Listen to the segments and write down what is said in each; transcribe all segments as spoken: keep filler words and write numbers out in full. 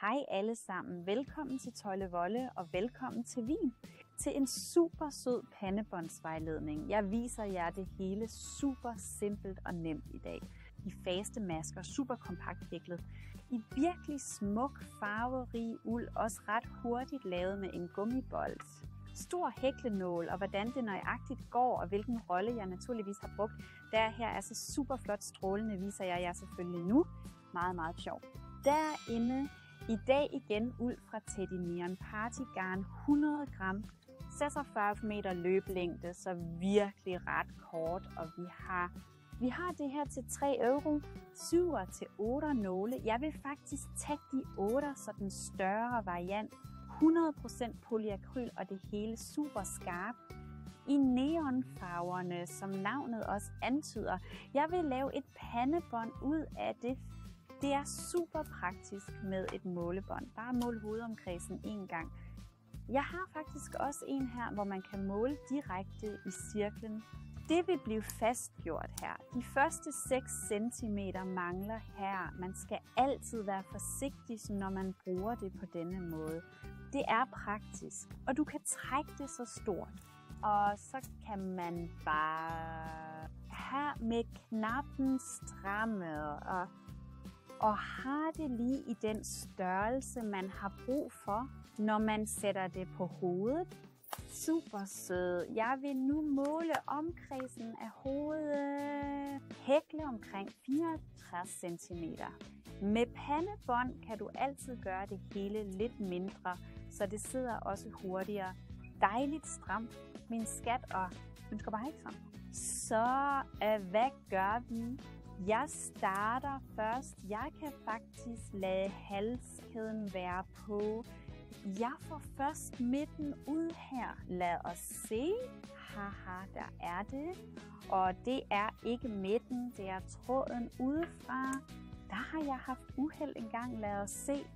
Hej alle sammen, velkommen til Tøjlevolle og velkommen til Wien. Til en super sød pandebåndsvejledning. Jeg viser jer det hele super simpelt og nemt i dag. I faste masker, super kompakt hæklet. I virkelig smuk, farverig uld, også ret hurtigt lavet med en gummibold. Stor hæklenål og hvordan det nøjagtigt går og hvilken rolle jeg naturligvis har brugt. Der her er så super flot strålende, viser jeg jer selvfølgelig nu. Meget, meget sjov. Derinde i dag igen uld fra Teddy Neon Party Garn hundrede gram. seksogfyrre meter løbelængde, så virkelig ret kort. Og vi har, vi har det her til tre euro, syv til otte nåle. Jeg vil faktisk tage de otte, så den større variant. hundrede procent polyakryl og det hele super skarpt. I neonfarverne, som navnet også antyder. Jeg vil lave et pandebånd ud af det. Det er super praktisk med et målebånd. Bare mål hovedomkredsen en gang. Jeg har faktisk også en her, hvor man kan måle direkte i cirklen. Det vil blive fastgjort her. De første seks centimeter mangler her. Man skal altid være forsigtig, når man bruger det på denne måde. Det er praktisk, og du kan trække det så stort. Og så kan man bare her med knappen stramme og, og har det lige i den størrelse, man har brug for, når man sætter det på hovedet. Super sød. Jeg vil nu måle omkredsen af hovedet. Hækle omkring fireogtres centimeter. Med pandebånd kan du altid gøre det hele lidt mindre, så det sidder også hurtigere. Dejligt stramt, min skat, og ønsker bare ikke sådan. Så øh, hvad gør vi? Jeg starter først. Jeg kan faktisk lade halskæden være på. Jeg får først midten ud her. Lad os se. Haha, der er det. Og det er ikke midten, det er tråden udefra. Der har jeg haft uheld engang. Lad os se.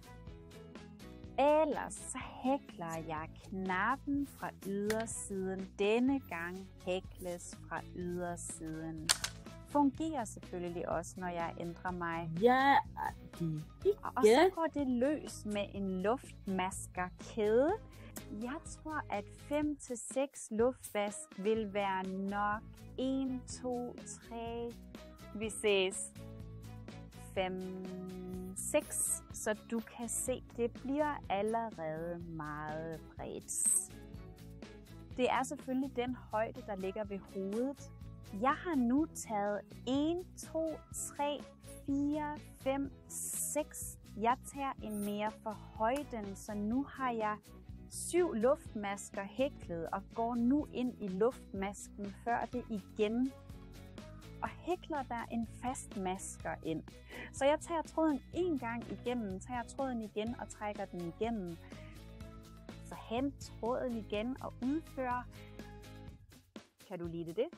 Ellers så hækler jeg knappen fra ydersiden. Denne gang hækles fra ydersiden. Fungerer selvfølgelig også, når jeg ændrer mig. Ja, de Og så går det løs med en luftmaskerkæde. Jeg tror, at fem til seks luftvask vil være nok. en, to, tre, vi ses. fem, seks, så du kan se, det bliver allerede meget bredt. Det er selvfølgelig den højde, der ligger ved hovedet. Jeg har nu taget en, to, tre, fire, fem, seks. Jeg tager en mere for højden, så nu har jeg syv luftmasker hæklet og går nu ind i luftmasken før det igen. Og hækler der en fast masker ind. Så jeg tager tråden en gang igennem, tager tråden igen og trækker den igennem. Så hent tråden igen og udfør. Kan du lide det?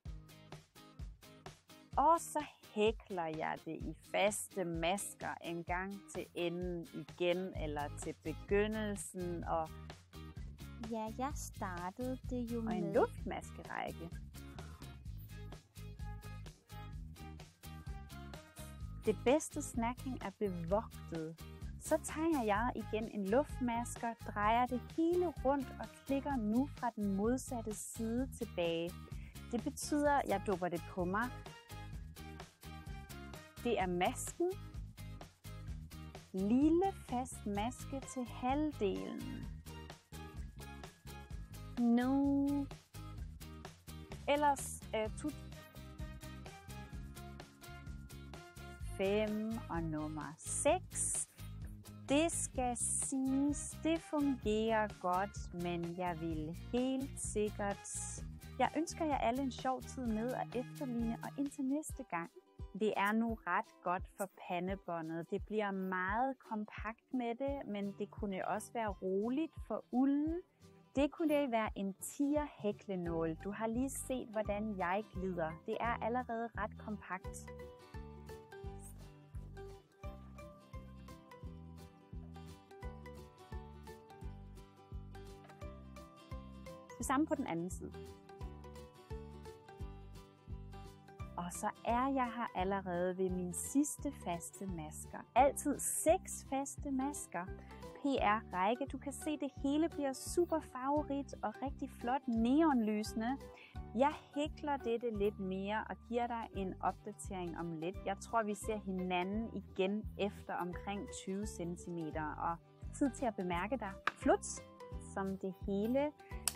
Og så hækler jeg det i faste masker en gang til enden igen, eller til begyndelsen. Og ja, jeg startede det jo og med en luftmaskerække. Det bedste snacking er bevogtet. Så tager jeg igen en luftmasker, drejer det hele rundt og klikker nu fra den modsatte side tilbage. Det betyder, at jeg dupper det på mig. Det er masken. Lille fast maske til halvdelen. Nu. Ellers øh, tut. fem og nummer seks. Det skal siges, det fungerer godt, men jeg vil helt sikkert. Jeg ønsker jer alle en sjov tid med at efterligne, og indtil næste gang. Det er nu ret godt for pandebåndet. Det bliver meget kompakt med det, men det kunne også være roligt for ulden. Det kunne være en tier hæklenål. Du har lige set, hvordan jeg glider. Det er allerede ret kompakt. Det samme på den anden side. Og så er jeg her allerede ved min sidste faste masker. Altid seks faste masker. P R-række. Du kan se, det hele bliver super farverigt og rigtig flot neonlysende. Jeg hækler dette lidt mere og giver dig en opdatering om lidt. Jeg tror, vi ser hinanden igen efter omkring tyve centimeter. Og tid til at bemærke dig. Fluts, som det hele.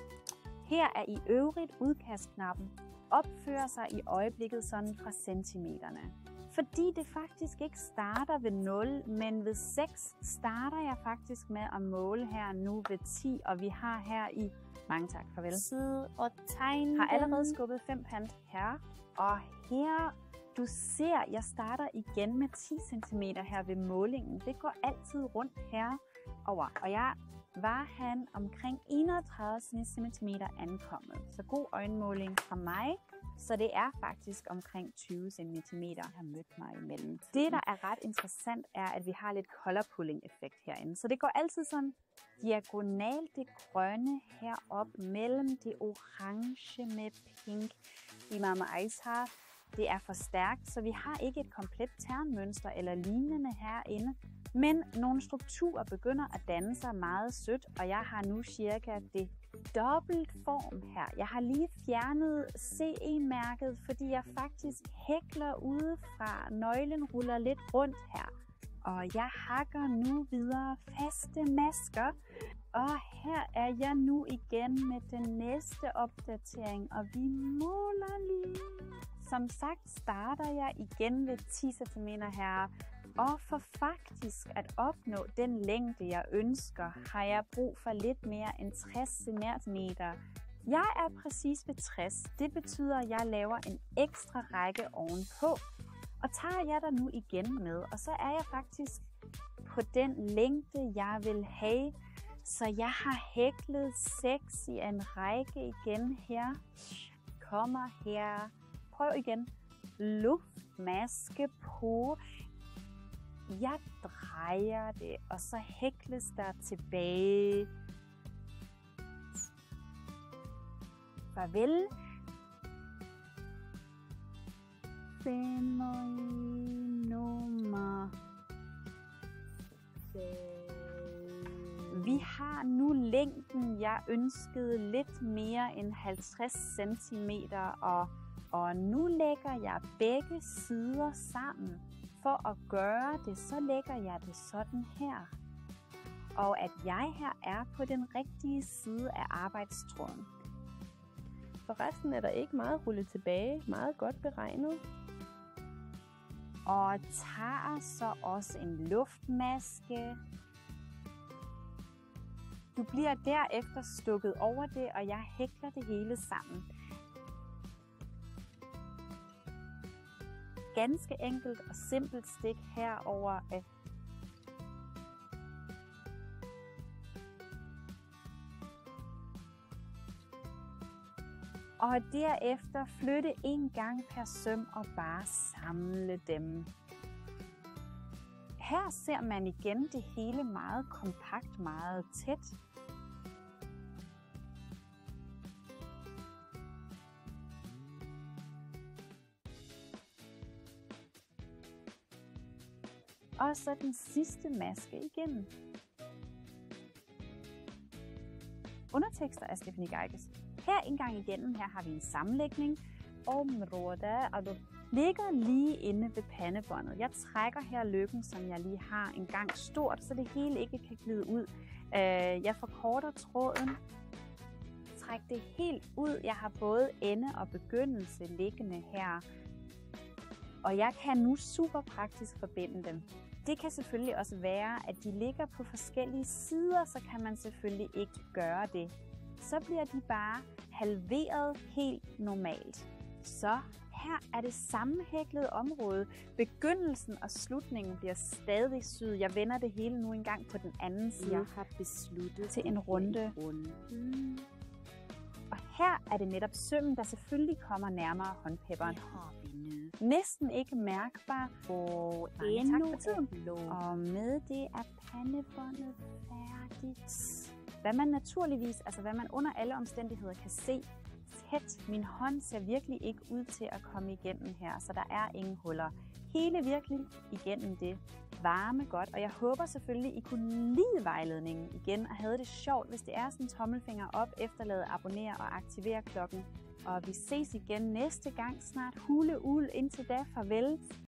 Her er i øvrigt udkastknappen. Opfører sig i øjeblikket sådan fra centimeterne. Fordi det faktisk ikke starter ved nul, men ved seks starter jeg faktisk med at måle her nu ved ti, og vi har her i, mange tak, farvel, Side og tegne. har allerede skubbet fem pant her, og her, du ser, jeg starter igen med ti centimeter her ved målingen. Det går altid rundt her over, og jeg var han omkring enogtredive centimeter ankommet. Så god øjenmåling fra mig. Så det er faktisk omkring tyve centimeter, jeg har mødt mig imellem. Det, der er ret interessant, er, at vi har lidt color pulling effekt herinde. Så det går altid sådan diagonalt det grønne herop mellem det orange med pink i Mama Ice har. Det er for stærkt, så vi har ikke et komplet ternmønster eller lignende herinde. Men nogle strukturer begynder at danne sig meget sødt, og jeg har nu cirka det dobbelt form her. Jeg har lige fjernet C E-mærket, fordi jeg faktisk hækler udefra. Nøglen ruller lidt rundt her. Og jeg hakker nu videre faste masker. Og her er jeg nu igen med den næste opdatering, og vi måler lige. Som sagt starter jeg igen ved ti centimeter her. Og for faktisk at opnå den længde, jeg ønsker, har jeg brug for lidt mere end tres centimeter. Jeg er præcis ved tres. Det betyder, at jeg laver en ekstra række ovenpå. Og tager jeg der nu igen med, og så er jeg faktisk på den længde, jeg vil have. Så jeg har hæklet seks i en række igen her. Kommer her. Prøv igen. Luftmaske på. Jeg drejer det, og så hækles der tilbage. Farvel. Femmer i nummer. Vi har nu længden, jeg ønskede lidt mere end halvtreds centimeter, og, og nu lægger jeg begge sider sammen. For at gøre det, så lægger jeg det sådan her. Og at jeg her er på den rigtige side af arbejdstråden. Forresten er der ikke meget rullet tilbage, meget godt beregnet. Og tager så også en luftmaske. Du bliver derefter stukket over det, og jeg hækler det hele sammen. Ganske enkelt og simpelt stik herover. Og derefter flytte en gang per søm og bare samle dem. Her ser man igen det hele meget kompakt, meget tæt. Og så den sidste maske igen. Undertekster af Stephanie Geiges. Her en gang igennem, her har vi en sammenlægning. Område, og du ligger lige inde ved pandebåndet. Jeg trækker her lykken, som jeg lige har en gang stort, så det hele ikke kan glide ud. Jeg forkorter tråden. Træk det helt ud. Jeg har både ende og begyndelse liggende her. Og jeg kan nu super praktisk forbinde dem. Det kan selvfølgelig også være, at de ligger på forskellige sider, så kan man selvfølgelig ikke gøre det. Så bliver de bare halveret helt normalt. Så her er det sammenhæklede område. Begyndelsen og slutningen bliver stadig syet. Jeg vender det hele nu engang på den anden side. Jeg har besluttet til en runde. runde. Mm. Og her er det netop sømmen, der selvfølgelig kommer nærmere håndpepperen. Det har vi nu. Næsten ikke mærkbar. Og endnu tak for tiden. et Og med det er pandebåndet færdigt. Hvad man naturligvis, altså hvad man under alle omstændigheder kan se, tæt. Min hånd ser virkelig ikke ud til at komme igennem her, så der er ingen huller. Hele virkelig igennem det varme godt, og jeg håber selvfølgelig, I kunne lide vejledningen igen og havde det sjovt. Hvis det er sådan tommelfinger op, efterlade, abonnere og aktivere klokken. Og vi ses igen næste gang snart. Hule ul. Indtil da, farvel.